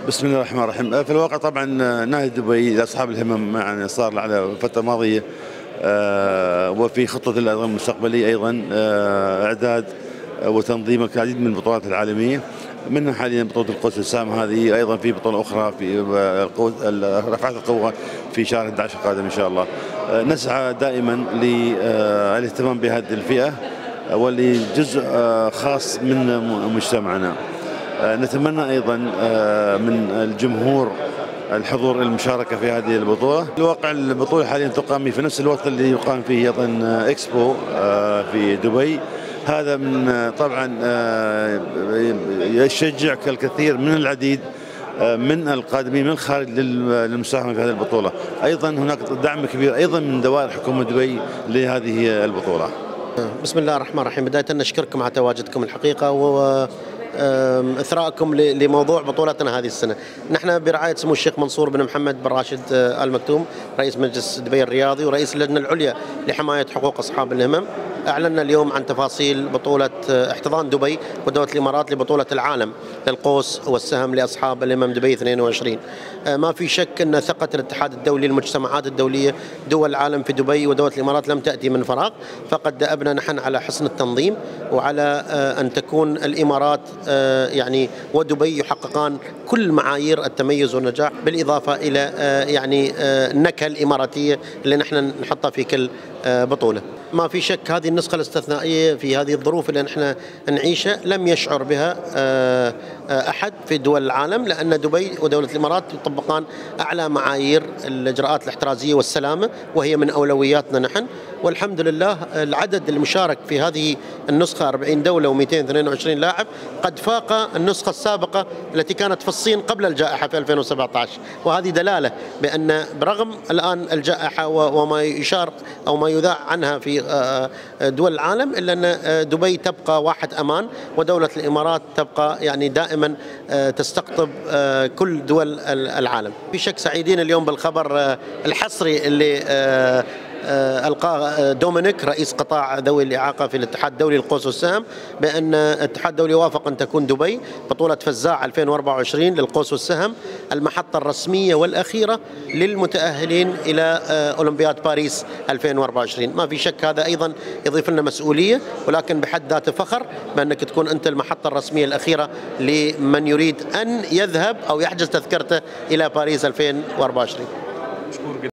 بسم الله الرحمن الرحيم. في الواقع طبعا نادي دبي لاصحاب الهمم يعني صار على الفتره الماضيه وفي خطه المستقبليه ايضا اعداد وتنظيم العديد من البطولات العالميه، منها حاليا بطوله القوس والسهم، هذه ايضا في بطوله اخرى في رفعات القوه في شهر 11 القادم ان شاء الله. نسعى دائما للاهتمام بهذه الفئه واللي جزء خاص من مجتمعنا. نتمنى ايضا من الجمهور الحضور المشاركه في هذه البطوله. في الواقع البطوله حاليا تقام في نفس الوقت اللي يقام فيه ايضا اكسبو في دبي. هذا من طبعا يشجع الكثير من العديد من القادمين من الخارج للمساهمه في هذه البطوله. ايضا هناك دعم كبير ايضا من دوائر حكومه دبي لهذه البطوله. بسم الله الرحمن الرحيم. بداية نشكركم على تواجدكم الحقيقة وإثراءكم لموضوع بطولتنا هذه السنة. نحن برعاية سمو الشيخ منصور بن محمد بن راشد آل مكتوم رئيس مجلس دبي الرياضي ورئيس اللجنة العليا لحماية حقوق أصحاب الهمم، أعلنا اليوم عن تفاصيل بطولة احتضان دبي ودولة الإمارات لبطولة العالم للقوس والسهم لأصحاب الهمم دبي 22. ما في شك أن ثقة الاتحاد الدولي المجتمعات الدولية دول العالم في دبي ودولة الإمارات لم تأتي من فراغ، فقد دأبنا نحن على حسن التنظيم وعلى أن تكون الإمارات يعني ودبي يحققان كل معايير التميز والنجاح، بالإضافة إلى يعني النكهة الإماراتية اللي نحن نحطها في كل بطولة. ما في شك هذه النسخة الاستثنائية في هذه الظروف اللي نحن نعيشها لم يشعر بها أحد في دول العالم، لأن دبي ودولة الإمارات يطبقان أعلى معايير الإجراءات الاحترازية والسلامة، وهي من أولوياتنا نحن. والحمد لله العدد المشارك في هذه النسخة 40 دولة و222 لاعب قد فاق النسخة السابقة التي كانت في الصين قبل الجائحة في 2017، وهذه دلالة بأن برغم الآن الجائحة وما يشار أو ما يذاع عنها في دول العالم، إلا أن دبي تبقى واحد أمان ودولة الإمارات تبقى يعني دائما تستقطب كل دول العالم. في شك سعيدين اليوم بالخبر الحصري اللي ألقاه دومينيك رئيس قطاع ذوي الإعاقة في الاتحاد الدولي للقوس والسهم، بأن الاتحاد الدولي وافق أن تكون دبي بطولة فزاع 2024 للقوس والسهم المحطة الرسمية والأخيرة للمتأهلين إلى أولمبياد باريس 2024. ما في شك هذا أيضا يضيف لنا مسؤولية، ولكن بحد ذاته فخر بأنك تكون أنت المحطة الرسمية الأخيرة لمن يريد أن يذهب أو يحجز تذكرته إلى باريس 2024.